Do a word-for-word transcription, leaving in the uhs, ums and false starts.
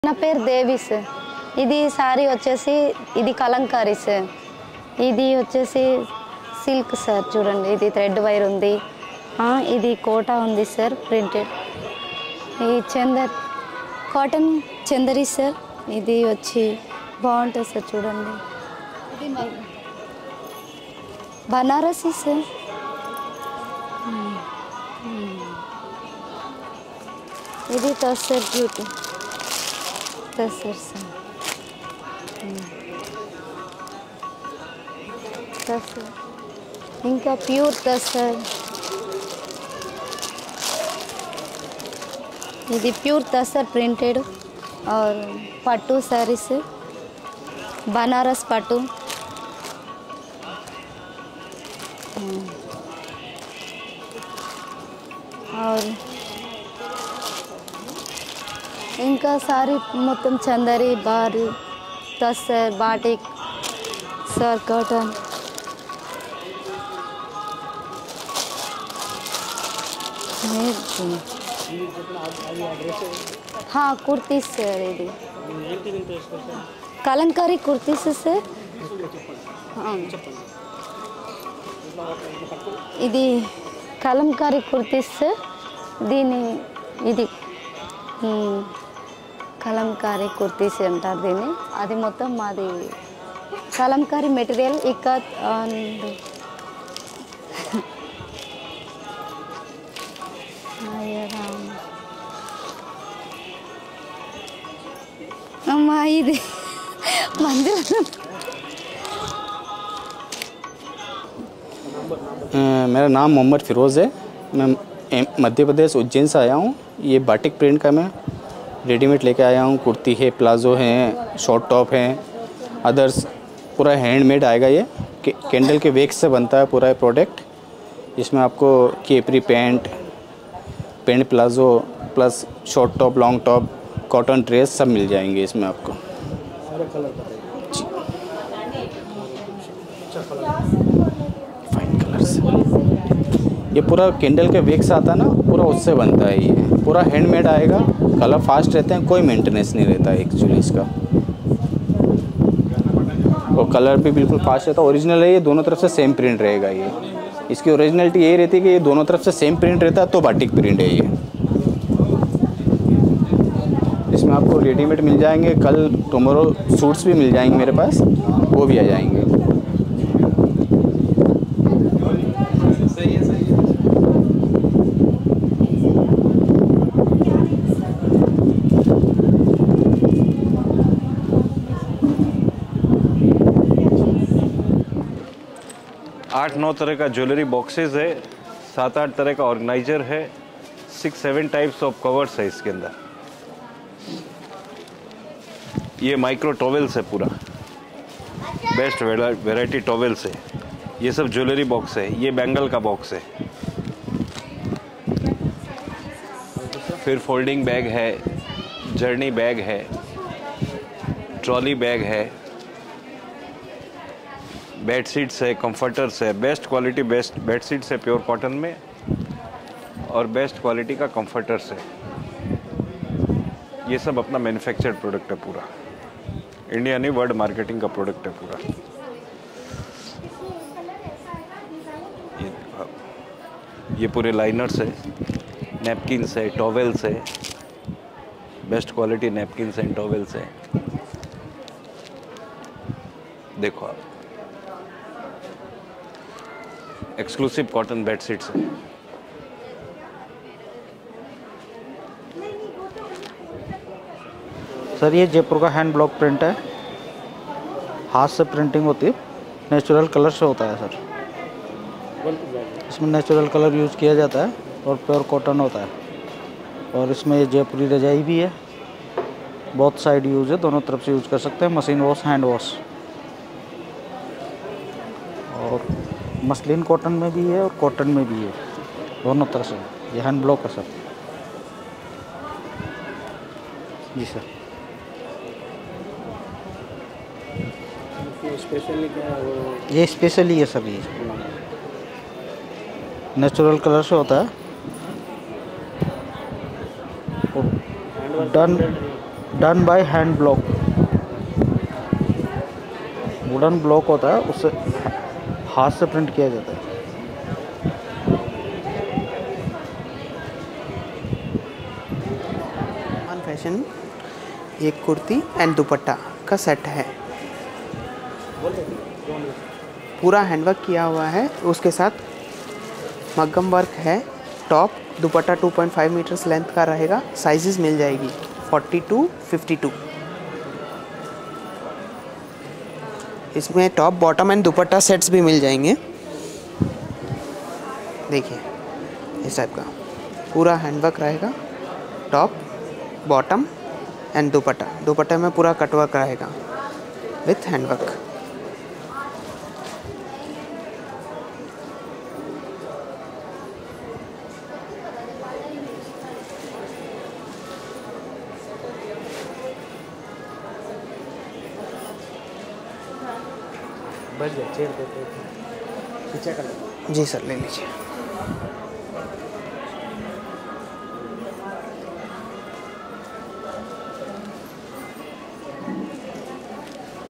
నా పేరు దేవి సార్. ఇది సారీ వచ్చేసి ఇది కలంకారీ సార్. ఇది వచ్చేసి సిల్క్ సార్. చూడండి ఇది థ్రెడ్ వైర్ ఉంది, ఇది కోటా ఉంది సార్ ప్రింటెడ్. ఈ చందర్ కాటన్ చందరి సార్. ఇది వచ్చి బాగుంటుంది సార్. చూడండి ఇది బనారసి సార్. ఇది టస్సర్ బ్యూటీ టస్సర్ సార్. టస్సర్ ఇంకా ప్యూర్ టస్సర్. ఇది ప్యూర్ टसर प्रिंटेड और पट्टू साड़ीस बनारस पट्टू. और इनका सारी మొత్తం చందరి బారి टसर बाटिक सर कॉटन. हाँ कुर्ती सर. ఇది కలంకారీ కుర్తీస్ సార్. ఇది కలంకారీ కుర్తీస్. దీని ఇది కలంకారీ కుర్తీస్ అంటారు దీన్ని. అది మొత్తం మాది కలంకారీ మెటీరియల్ ఇక్కత్ అండ్ అమ్మా ఇది మందిరం. मेरा नाम मोहम्मद फ़िरोज़ है. मैं मध्य प्रदेश उज्जैन से आया हूँ. ये बाटिक प्रिंट का मैं रेडीमेड लेके आया हूँ. कुर्ती है, प्लाज़ो हैं, शॉर्ट टॉप हैं, अदर्स. पूरा हैंडमेड आएगा. ये कैंडल के वेक्स से बनता है पूरा प्रोडक्ट. इसमें आपको capri pant, pant palazzo plus short top, long top, cotton dress सब मिल जाएंगे इसमें आपको. Fine colours. ये पूरा कैंडल के वेक्स आता है ना, पूरा उससे बनता है. ये पूरा हैंडमेड आएगा. कलर फास्ट रहते हैं, कोई मेंटेनेंस नहीं रहता है एक्चुअली इसका. और कलर भी बिल्कुल फास्ट रहता है. ओरिजिनल है ये. दोनों तरफ से सेम प्रिंट रहेगा. ये इसकी ओरिजिनलिटी यही रहती है कि ये दोनों तरफ से सेम प्रिंट रहता है, तो बाटिक प्रिंट है ये. इसमें आपको रेडीमेड मिल जाएंगे. कल टुमारो सूट्स भी मिल जाएंगे मेरे पास, वो भी आ जाएंगे. आठ नौ तरह का ज्वेलरी बॉक्सेस है. सात आठ तरह का ऑर्गेनाइजर है. Six seven types of covers है इसके अंदर. ये माइक्रो टॉवेल्स है. पूरा बेस्ट वैरायटी टॉवेल्स है. ये सब ज्वेलरी बॉक्स है. ये बैंगल का बॉक्स है. फिर फोल्डिंग बैग है, जर्नी बैग है, ट्रॉली बैग है, बेड शीट्स है, कंफर्टर्स है. Best quality best bed sheets है प्योर कॉटन में, और बेस्ट क्वालिटी का कंफर्टर्स है. ये सब अपना मैन्युफैक्चर्ड प्रोडक्ट है. पूरा इंडिया नहीं, वर्ल्ड मार्केटिंग का प्रोडक्ट है पूरा. ये, ये पूरे लाइनर्स है, नैपकिन्स है, टॉवेल्स है. Best quality napkins and towels है. देखो आप, एक्सक्लूसिव कॉटन बेडशीट्स है. सर ये जयपुर का हैंड ब्लॉक प्रिंट है. हाथ से प्रिंटिंग होती है, नेचुरल कलर से होता है सर. इसमें नेचुरल कलर यूज़ किया जाता है और प्योर कॉटन होता है. और इसमें ये जयपुरी रजाई भी है. बहुत साइड यूज़ है, दोनों तरफ से यूज़ कर सकते हैं. Machine wash, hand wash. और मसलिन कॉटन में भी है और कॉटन में भी है, दोनों तरह से. ये हैंड ब्लॉक है सर. जी सर. स्पेशली क्या है वो? ये स्पेशली है सर. ये नेचुरल कलर से होता है. Done done by hand block. Wooden block होता है, उससे हाथ से प्रिंट किया जाता है। वन फैशन ये कुर्ती एंड दुपट्टा का सेट है, पूरा हैंडवर्क किया हुआ है, उसके साथ मग्गम वर्क है। Top dupatta two point five metres length का रहेगा। साइजेस मिल जाएगी फोर्टी टू फिफ्टी टू। इसमें top bottom and dupatta sets भी मिल जाएंगे। देखिए इस टाइप का पूरा हैंडवर्क रहेगा, टॉप बॉटम एंड दुपट्टा। दुपट्टे में पूरा कटवर्क रहेगा विथ हैंडवर्क। जी सर ले लीजिए।